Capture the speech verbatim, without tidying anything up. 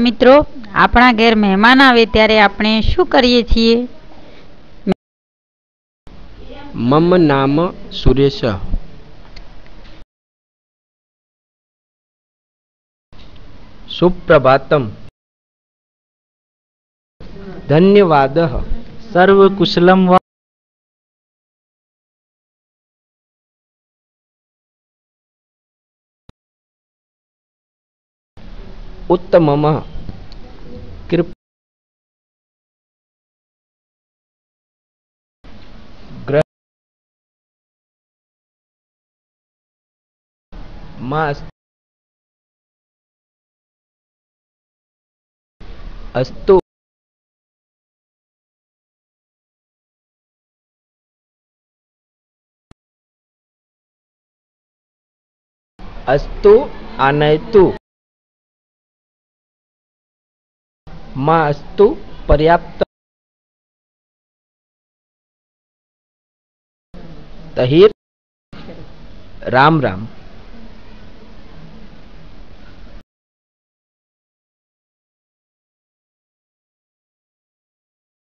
મિત્રો, આપણા ઘેર મહેમાન આવે ત્યારે આપણે શું કરીએ છીએ? मम नाम सुरेशः। सुप्रभातम्। धन्यवादः। सर्वकुशलं वा? उत्तमम्। कृप ग्रह मास् अस्तु। अस्तु आनयतु। मास्तु पर्याप्त। तहिर राम राम।